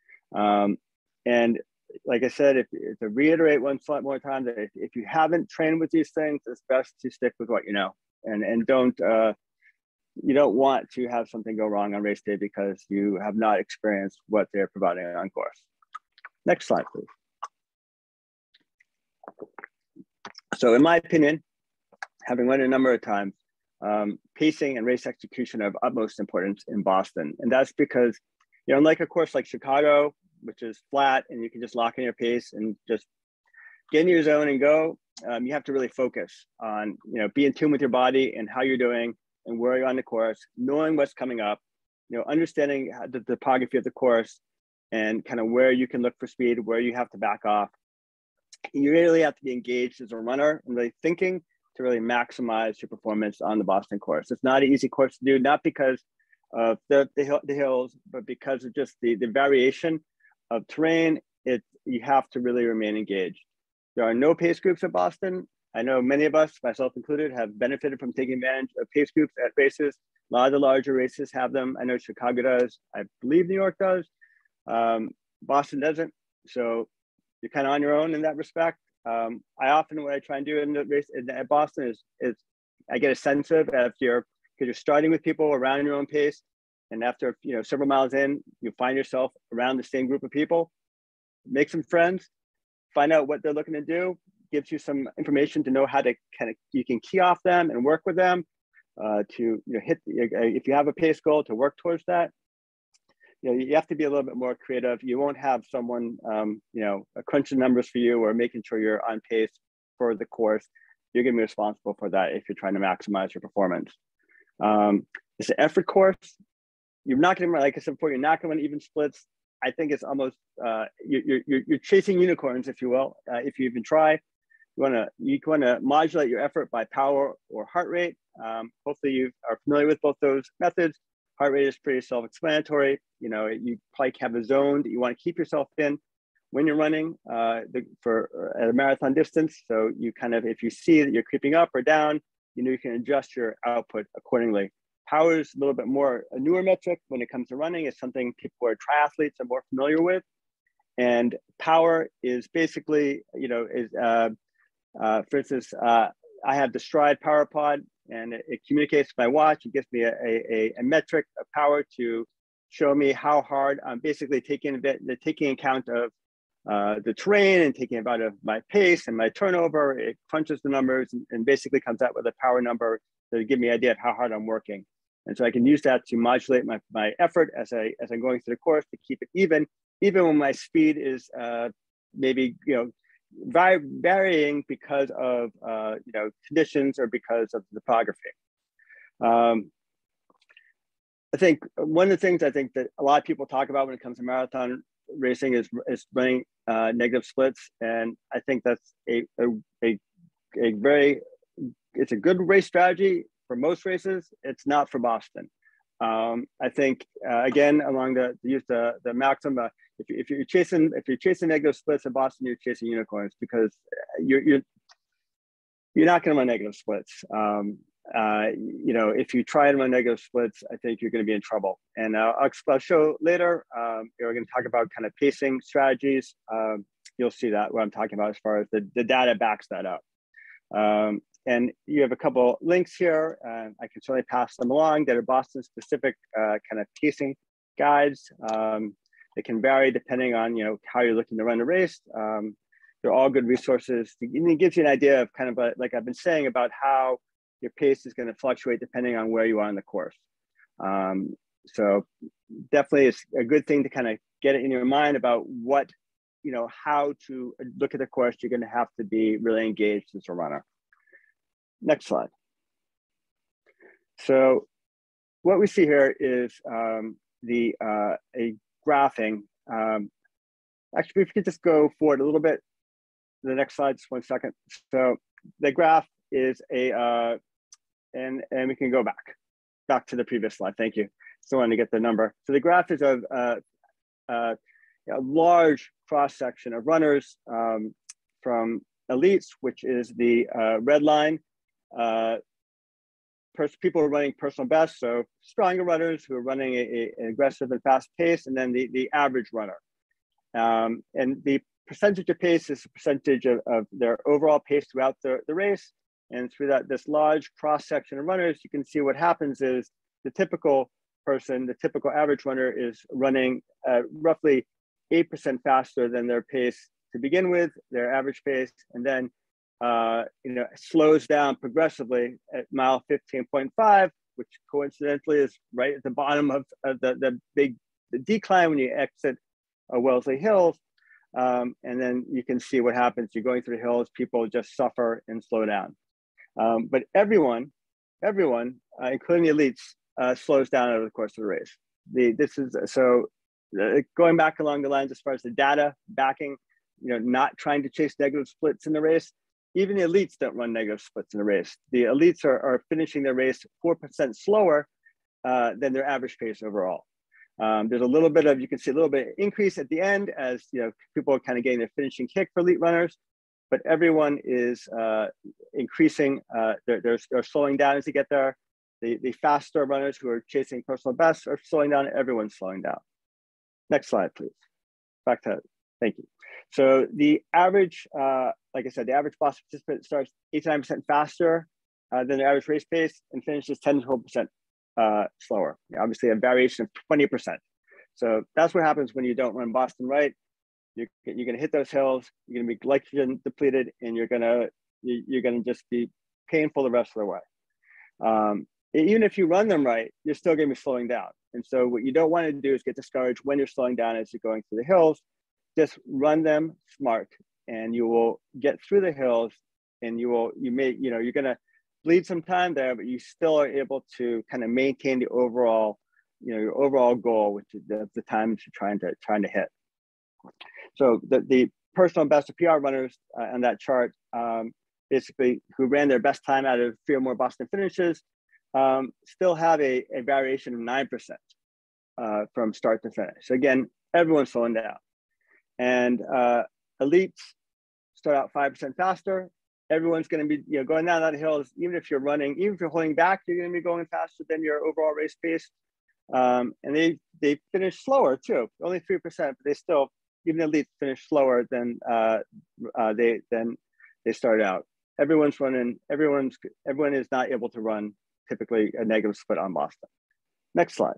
Um, and like I said, if, to reiterate one slide more time, that if, if you haven't trained with these things, it's best to stick with what you know, and and don't uh, you don't want to have something go wrong on race day because you have not experienced what they're providing on course. Next slide, please. So in my opinion, having run a number of times, um, pacing and race execution are of utmost importance in Boston, and that's because, you know, unlike a course like Chicago, which is flat and you can just lock in your pace and just get in your zone and go, um, you have to really focus on, you know, be in tune with your body and how you're doing and where you're on the course, knowing what's coming up, you know, understanding the topography of the course and kind of where you can look for speed, where you have to back off. You really have to be engaged as a runner and really thinking to really maximize your performance on the Boston course. It's not an easy course to do, not because of the, the, the hills, but because of just the, the variation of terrain. It you have to really remain engaged. There are no pace groups at Boston. I know many of us, myself included, have benefited from taking advantage of pace groups at races. A lot of the larger races have them. I know Chicago does. I believe New York does. Um, Boston doesn't. So you're kind of on your own in that respect. Um, I often, what I try and do in the race in, at Boston is, is I get a sense of if you're, because you're starting with people around your own pace. And after, you know, several miles in, you find yourself around the same group of people, make some friends, find out what they're looking to do, gives you some information to know how to kind of, you can key off them and work with them uh, to, you know, hit, the, if you have a pace goal, to work towards that. You know, you have to be a little bit more creative. You won't have someone, um, you know, crunching numbers for you or making sure you're on pace for the course. You're going to be responsible for that if you're trying to maximize your performance. Um, it's an effort course. you're not going to, like I said before, you're not going to run even splits. I think it's almost, uh, you're, you're, you're chasing unicorns, if you will, uh, if you even try. You want to you want to modulate your effort by power or heart rate. Um, hopefully you are familiar with both those methods. Heart rate is pretty self-explanatory. You know, you probably have a zone that you want to keep yourself in when you're running uh, the, for at a marathon distance. So you kind of, if you see that you're creeping up or down, you know, you can adjust your output accordingly. Power is a little bit more a newer metric when it comes to running. It's something people who are triathletes are more familiar with. And power is basically, you know, is uh, uh, for instance, uh, I have the Stride Power Pod, and it, it communicates with my watch. It gives me a, a, a metric of power to show me how hard I'm basically taking a bit, taking account of uh, the terrain and taking about of my pace and my turnover. It crunches the numbers and, and basically comes out with a power number to give me an idea of how hard I'm working. And so I can use that to modulate my, my effort as I as I'm going through the course to keep it even, even when my speed is uh, maybe you know varying because of uh, you know conditions or because of the topography. Um, I think one of the things I think that a lot of people talk about when it comes to marathon racing is is running uh, negative splits, and I think that's a a, a a very it's a good race strategy for most races. It's not for Boston. Um, I think uh, again along the use the the maxim. Uh, if, if you're chasing if you're chasing negative splits in Boston, you're chasing unicorns because you're you're you're not going to run negative splits. Um, uh, you know, if you try to run negative splits, I think you're going to be in trouble. And uh, I'll, I'll show later. Um, we're going to talk about kind of pacing strategies. Um, you'll see that what I'm talking about as far as the, the data backs that up. Um, and you have a couple links here. Uh, I can certainly pass them along that are Boston specific uh, kind of pacing guides. Um, they can vary depending on, you know, how you're looking to run the race. Um, they're all good resources. And it gives you an idea of kind of a, like I've been saying about how your pace is going to fluctuate depending on where you are in the course. Um, so definitely it's a good thing to kind of get it in your mind about what, you know, how to look at the course. You're going to have to be really engaged as a runner. Next slide. So what we see here is um, the uh, a graphing. Um, actually, if you could just go forward a little bit, the next slide, just one second. So the graph is a, uh, and, and we can go back, back to the previous slide. Thank you. Still want to get the number. So the graph is of uh, uh, a large cross section of runners um, from elites, which is the uh, red line. Uh, people are running personal best, so stronger runners who are running a, a, an aggressive and fast pace, and then the, the average runner. Um, and the percentage of pace is a percentage of, of their overall pace throughout the, the race. And through that, this large cross section of runners, you can see what happens is the typical person, the typical average runner is running uh, roughly eight percent faster than their pace to begin with, their average pace, and then uh, you know, slows down progressively at mile fifteen point five, which coincidentally is right at the bottom of, of the, the big the decline when you exit uh, Wellesley Hills. Um, and then you can see what happens. You're going through the hills, people just suffer and slow down. Um, but everyone, everyone, uh, including the elites, uh, slows down over the course of the race. The, this is, so uh, going back along the lines as far as the data backing, you know, not trying to chase negative splits in the race, even the elites don't run negative splits in the race. The elites are, are finishing their race four percent slower uh, than their average pace overall. Um, there's a little bit of, you can see a little bit of increase at the end as, you know, people are kind of getting their finishing kick for elite runners, but everyone is uh, increasing, uh, they're, they're, they're slowing down as they get there. The, the faster runners who are chasing personal bests are slowing down, everyone's slowing down. Next slide, please. Back to, thank you. So the average, uh, like I said, the average Boston participant starts eighty-nine percent faster uh, than their average race pace and finishes ten to twelve percent uh, slower. Yeah, obviously a variation of twenty percent. So that's what happens when you don't run Boston right. You're, you're gonna hit those hills, you're gonna be glycogen depleted, and you're gonna, you're gonna just be painful the rest of the way. Um, even if you run them right, you're still gonna be slowing down. And so what you don't wanna do is get discouraged when you're slowing down as you're going through the hills. Just run them smart and you will get through the hills and you will, you may, you know, you're going to bleed some time there, but you still are able to kind of maintain the overall you know, your overall goal, which is the, the time you're trying to trying to hit. So the, the personal best or P R runners uh, on that chart, um, basically who ran their best time out of three or more Boston finishes, um, still have a, a variation of nine percent uh, from start to finish. So again, everyone's slowing down. And uh, elites start out five percent faster. Everyone's going to be, you know, going down that hill. Even if you're running, even if you're holding back, you're going to be going faster than your overall race pace. Um, and they they finish slower too, only three percent, but they still, even elites finish slower than uh, uh, they than they start out. Everyone's running. Everyone's everyone is not able to run typically a negative split on Boston. Next slide.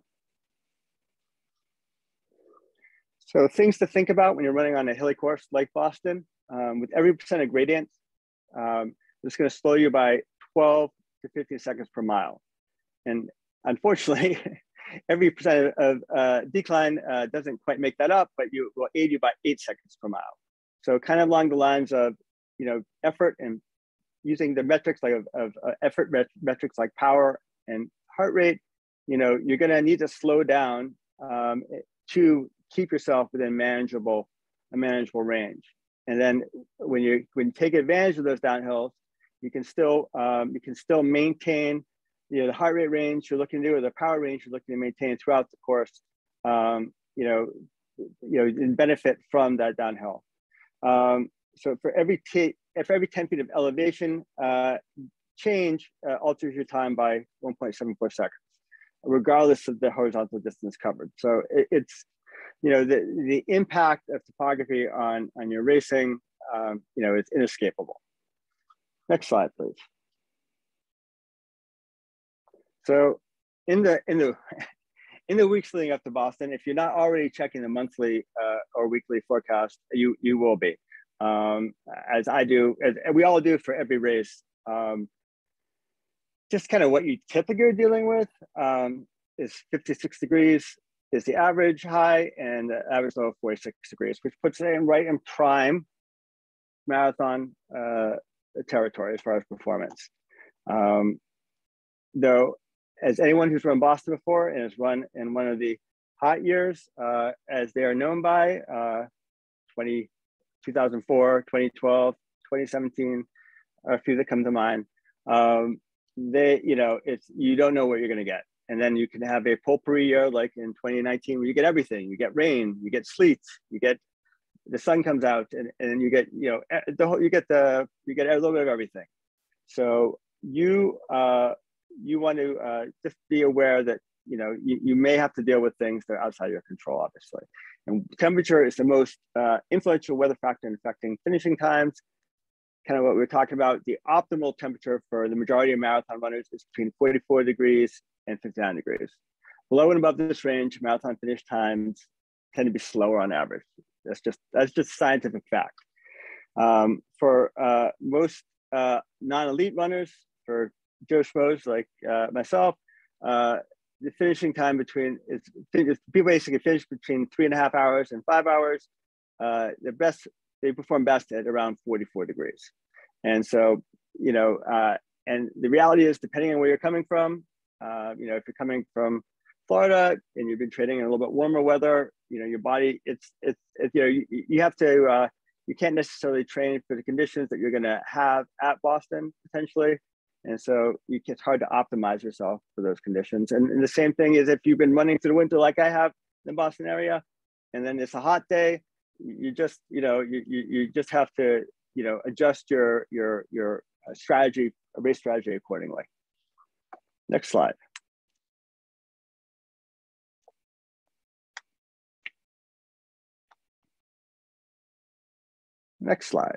So things to think about when you're running on a hilly course like Boston, um, with every percent of gradient, um, it's going to slow you by twelve to fifteen seconds per mile. And unfortunately, every percent of uh, decline uh, doesn't quite make that up, but you will aid you by eight seconds per mile. So kind of along the lines of, you know, effort and using the metrics like of, of uh, effort met metrics like power and heart rate, you know, you're going to need to slow down um, to keep yourself within manageable, a manageable range. And then when you when you take advantage of those downhills, you can still um, you can still maintain, you know, the heart rate range you're looking to do, or the power range you're looking to maintain throughout the course. Um, you know, you know, and benefit from that downhill. Um, so for every t for every ten feet of elevation uh, change uh, alters your time by one point seven four seconds, regardless of the horizontal distance covered. So it, it's you know, the, the impact of topography on, on your racing, um, you know, it's inescapable. Next slide, please. So in the, in the, in the weeks leading up to Boston, if you're not already checking the monthly uh, or weekly forecast, you, you will be, um, as I do, as we all do for every race. Um, just kind of what you typically are dealing with um, is fifty-six degrees, is the average high, and the average low of forty-six degrees, which puts it in right in prime marathon uh, territory as far as performance. Um, though, as anyone who's run Boston before and has run in one of the hot years, uh, as they are known by, uh, two thousand four, twenty twelve, twenty seventeen, are a few that come to mind. Um, they, you know, it's, you don't know what you're gonna get. And then you can have a potpourri year like in twenty nineteen where you get everything. You get rain, you get sleet, you get the sun comes out, and, and you get, you know, the whole, you get the you get a little bit of everything. So you uh, you want to uh, just be aware that, you know, you, you may have to deal with things that are outside your control, obviously. And temperature is the most uh, influential weather factor in affecting finishing times. Kind of what we were talking about, the optimal temperature for the majority of marathon runners is between forty-four degrees and fifty-nine degrees. Below and above this range, marathon finish times tend to be slower on average. That's just that's just scientific fact. Um, for uh, most uh, non-elite runners, for Joe Schmoes like uh, myself, uh, the finishing time between is people basically finish between three and a half hours and five hours. Uh, the best they perform best at around forty-four degrees, and so you know, uh, and the reality is, depending on where you're coming from. Uh, you know, if you're coming from Florida and you've been training in a little bit warmer weather, you know, your body, it's, it's, it, you know, you, you have to, uh, you can't necessarily train for the conditions that you're going to have at Boston potentially. And so you, it's hard to optimize yourself for those conditions. And, and the same thing is if you've been running through the winter like I have in the Boston area, and then it's a hot day, you just, you know, you, you, you just have to, you know, adjust your, your, your strategy, race strategy accordingly. Next slide. Next slide.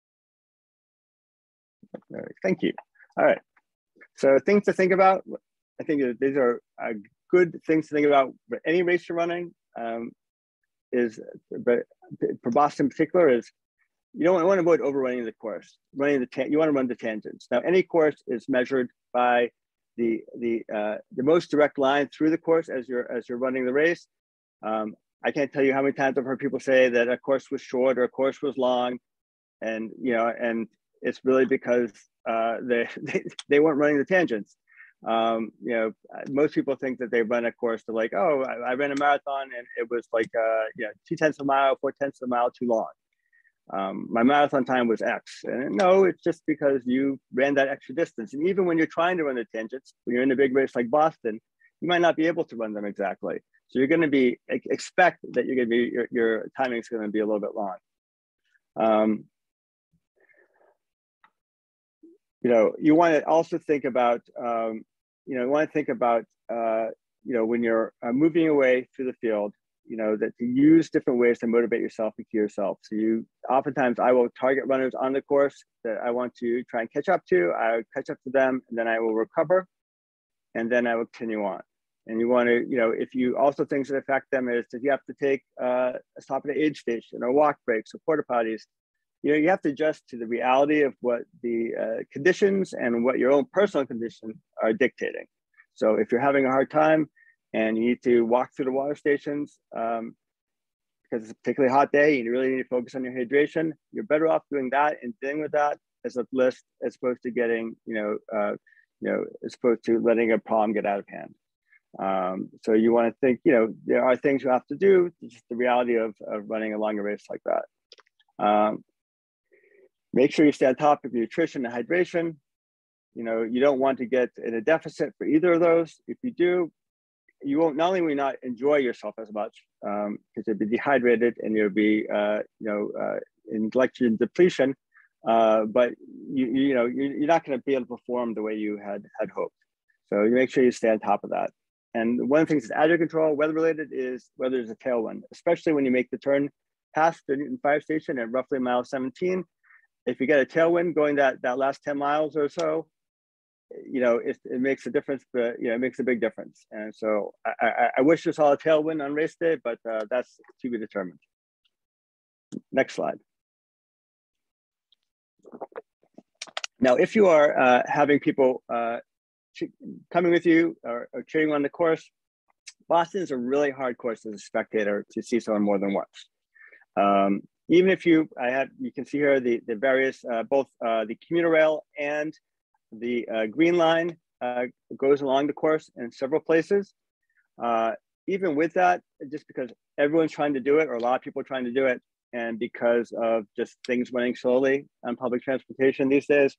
Thank you. All right. So things to think about. I think these are uh, good things to think about. But any race you're running um, is, but for Boston in particular, is you don't want to avoid overrunning the course. Running the you want to run the tangents. Now, any course is measured by the the uh, the most direct line through the course as you're as you're running the race. Um, I can't tell you how many times I've heard people say that a course was short or a course was long, and you know, and it's really because uh, they, they they weren't running the tangents. Um, you know, most people think that they run a course to like, oh, I, I ran a marathon and it was like, uh, you know, two tenths of a mile, four tenths of a mile too long. Um, my marathon time was X. And no, it's just because you ran that extra distance. And even when you're trying to run the tangents, when you're in a big race like Boston, you might not be able to run them exactly. So you're going to be, expect that you're going to be, your, your timing is going to be a little bit long. Um, you know, you want to also think about, um, you know, you want to think about, uh, you know, when you're uh, moving away through the field, you know, that to use different ways to motivate yourself and cue yourself. So you, oftentimes I will target runners on the course that I want to try and catch up to. I catch up to them and then I will recover and then I will continue on. And you want to, you know, if you also things that affect them is if you have to take uh, a stop at an aid station or walk breaks or porta potties, you know, you have to adjust to the reality of what the uh, conditions and what your own personal conditions are dictating. So if you're having a hard time and you need to walk through the water stations um, because it's a particularly hot day and you really need to focus on your hydration, you're better off doing that and dealing with that as a list as opposed to getting, you know, uh, you know, as opposed to letting a problem get out of hand. Um, so you want to think, you know, there are things you have to do. It's just the reality of, of running a longer race like that. Um, make sure you stay on top of your nutrition and hydration. You know, you don't want to get in a deficit for either of those. If you do, you won't, not only will you not enjoy yourself as much, um, because you'll be dehydrated and you'll be, uh, you know, uh, in glycogen depletion, uh, but you, you know, you're, you're not going to be able to perform the way you had had hoped. So you make sure you stay on top of that. And one of the things that's out of your control, weather related, is whether there's a tailwind, especially when you make the turn past the Newton Fire Station at roughly mile seventeen. If you get a tailwind going that, that last ten miles or so, you know, it, it makes a difference, but, you know, it makes a big difference. And so I, I, I wish you saw a tailwind on race day, but uh, that's to be determined. Next slide. Now, if you are uh, having people uh, coming with you or, or cheering on the course, Boston is a really hard course as a spectator to see someone more than once. Um, even if you, I have, you can see here the, the various, uh, both uh, the commuter rail and the uh, Green Line uh, goes along the course in several places. Uh, even with that, just because everyone's trying to do it, or a lot of people are trying to do it, and because of just things running slowly on public transportation these days,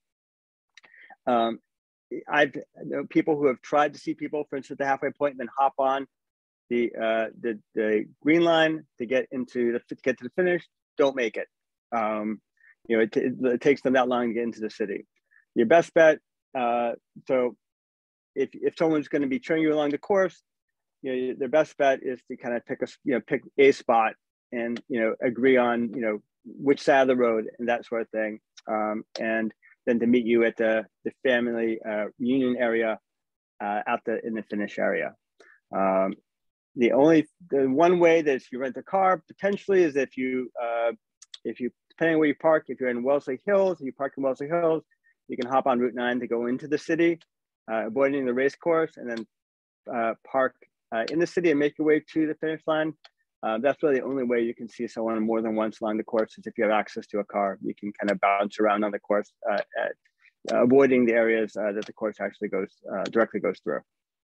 um, I've know people who have tried to see people, for instance, the halfway point, and then hop on the uh, the, the Green Line to get into the to get to the finish, don't make it. Um, you know, it, it, it takes them that long to get into the city. Your best bet. Uh, so, if if someone's going to be cheering you along the course, you know, their best bet is to kind of pick a you know pick a spot and you know agree on you know which side of the road and that sort of thing, um, and then to meet you at the the family uh, reunion area uh, out the in the finish area. Um, the only the one way that if you rent a car potentially is if you uh, if you depending on where you park. If you're in Wellesley Hills, you park in Wellesley Hills, you can hop on Route nine to go into the city, uh, avoiding the race course, and then uh, park uh, in the city and make your way to the finish line. Uh, that's really the only way you can see someone more than once along the course is if you have access to a car. You can kind of bounce around on the course, uh, at, uh, avoiding the areas uh, that the course actually goes uh, directly goes through.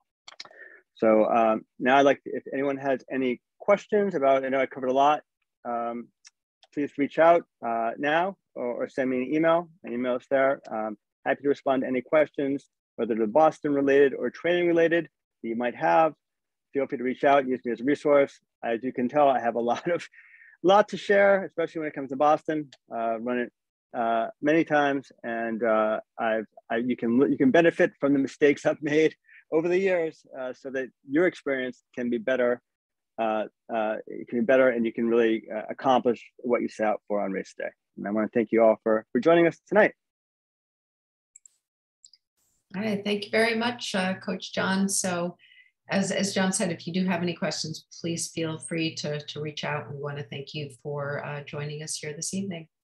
So um, now I'd like to, if anyone has any questions about, I know I covered a lot, um, please reach out uh, now or, or send me an email. My email is there. Um, happy to respond to any questions, whether they're Boston related or training related that you might have. Feel free to reach out, use me as a resource. As you can tell, I have a lot of, lot to share, especially when it comes to Boston. Uh, run it uh, many times, and uh, I've, I, you can you can benefit from the mistakes I've made over the years, uh, so that your experience can be better. Uh, uh, it can be better, and you can really uh, accomplish what you set out for on race day. And I want to thank you all for for joining us tonight. All right, thank you very much, uh, Coach John. So. As, as John said, if you do have any questions, please feel free to, to reach out. We want to thank you for uh, joining us here this evening.